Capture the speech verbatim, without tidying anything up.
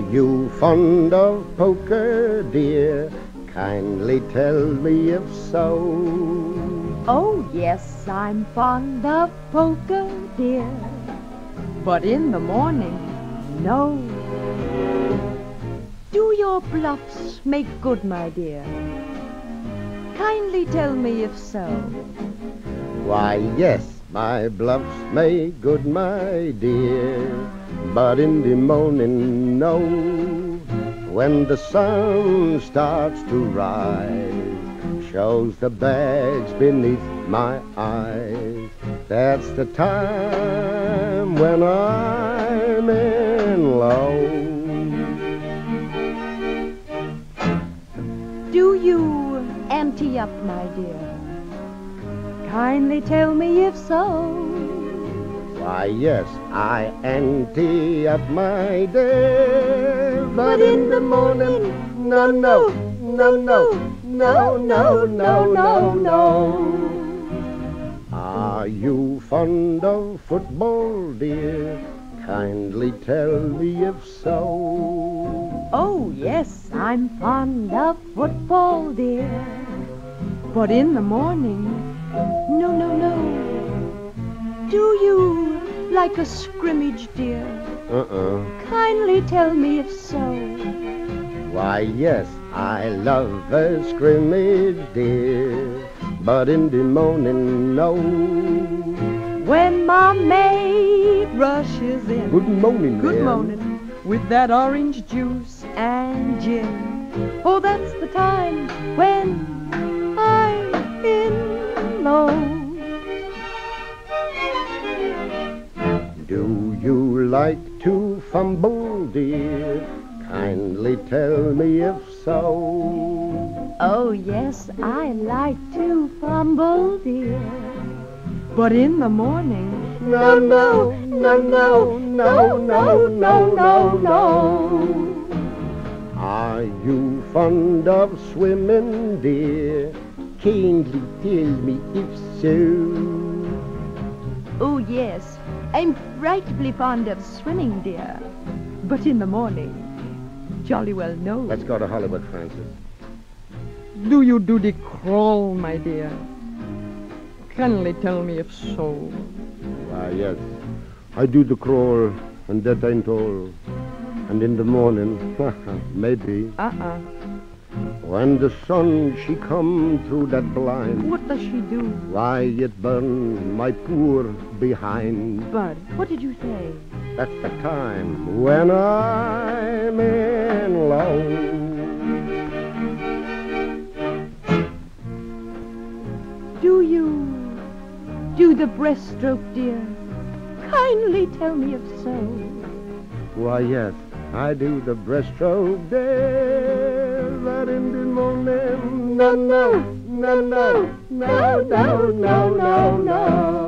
you fond of poker, dear? Kindly tell me if so. Oh, yes, I'm fond of poker, dear. But in the morning, no. Do your bluffs make good, my dear? Kindly tell me if so. Why, yes, my bluffs make good, my dear. But in the morning, no. When the sun starts to rise, shows the bags beneath my eyes, that's the time when I'm in love. Do you ante up, my dear? Kindly tell me if so. Why, yes, I ante up, my dear. But in the morning, no, no, no, no, no, no, no, no, no. Are you fond of football, dear? Kindly tell me if so. Oh, yes, I'm fond of football, dear. But in the morning, no, no, no. Do you like a scrimmage, dear? Uh-uh. Kindly tell me if so. Why, yes, I love a scrimmage, dear. But in the morning, no. When my maid rushes in. Good morning, Good ma'am. morning. With that orange juice and gin. Oh, that's the time when I'm in love. Do you like to fumble, dear? Kindly tell me if so. Oh, yes, I like to fumble, dear. But in the morning, No, no, no, no, no, no, no, no, no. Are you fond of swimming, dear? Kindly tell me if so. oh, yes, I'm frightfully fond of swimming, dear. But in the morning, jolly well no. Let's go to Hollywood, Francis. Do you do the crawl, my dear? Kindly tell me if so. Why, yes, I do the crawl, and that ain't all. And in the morning, maybe, Uh-uh. when the sun, she come through that blind, What does she do? why, it burn my poor behind. Bud, what did you say? That's the time when I'm in love. Do you do the breaststroke, dear? Kindly tell me if so. Why, yes, I do the breaststroke there, but in the morning, no, no, no, no, no, no, no, no, no.